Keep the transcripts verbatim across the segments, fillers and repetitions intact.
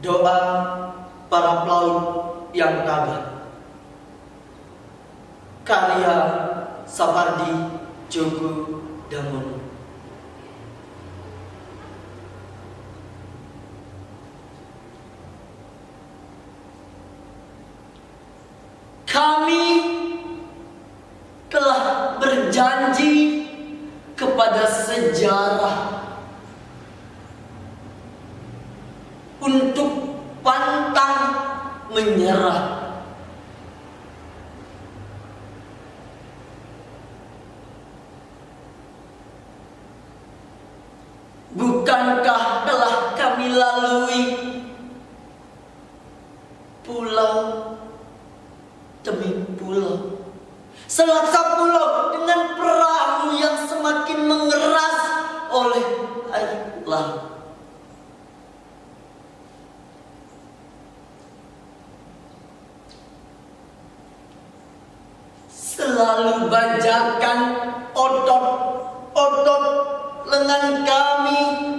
Doa para pelaut yang tabah. Karya Sapardi Djoko Damono. Kami telah berjanji kepada sejarah untuk pantang menyerah. Bukankah telah kami lalui pulau demi pulau, selasa pulau dengan perahu yang semakin mengeras oleh air laut. Selalu bajakan otot-otot lengan kami,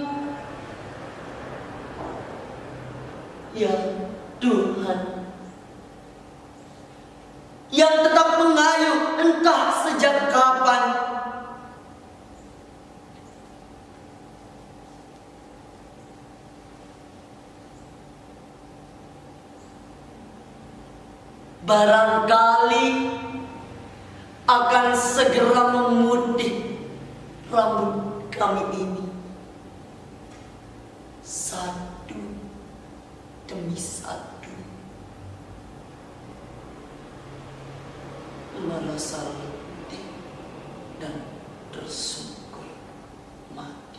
ya Tuhan, yang tetap mengayuh entah sejak kapan. Barangkali akan segera memutih rambut kami ini satu demi satu. Merasa letih dan tersungkur mati.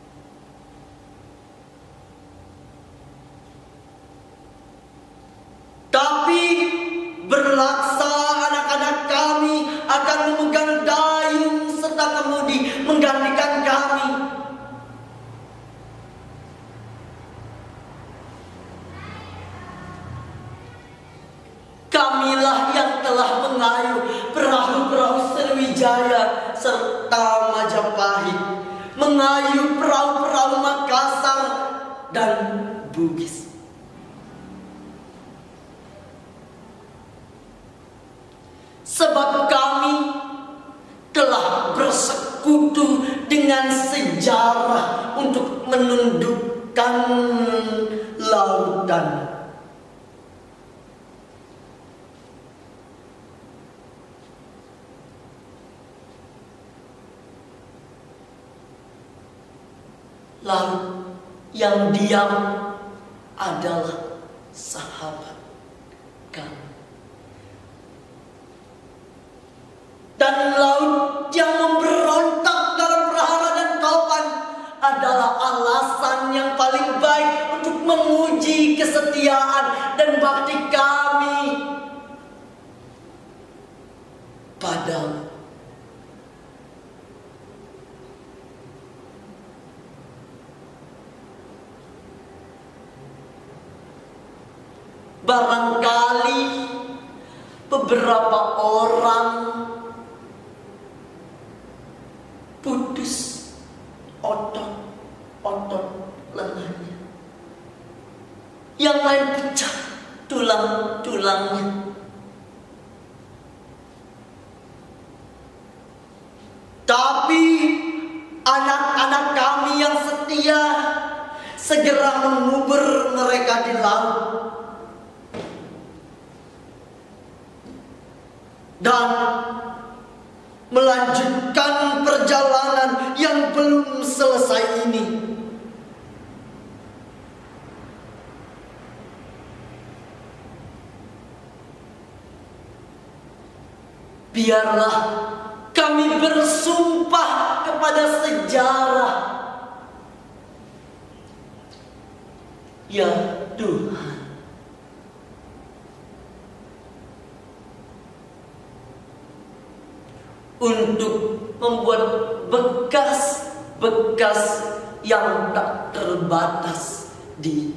Tapi berlaksa anak-anak kami akan memegang dayung serta kemudi menggantikan kami. Kamilah yang telah mengayuh perahu-perahu Sriwijaya serta Majapahit, mengayuh perahu-perahu Makassar dan Bugis. Sebab kami telah bersekutu dengan sejarah untuk menundukkan lautan. Laut yang diam adalah sahabat kami. Dan laut yang memberontak dalam prahara dan topan adalah alasan yang paling baik untuk menguji kesetiaan dan bakti kami padamu. Barangkali beberapa orang putus otot-otot lengannya, yang lain pecah tulang-tulangnya. Tapi anak-anak kami yang setia segera mengubur mereka di laut dan melanjutkan perjalanan yang belum selesai ini. Biarlah kami bersumpah kepada sejarah, ya Tuhan, untuk membuat bekas-bekas yang tak terbatas di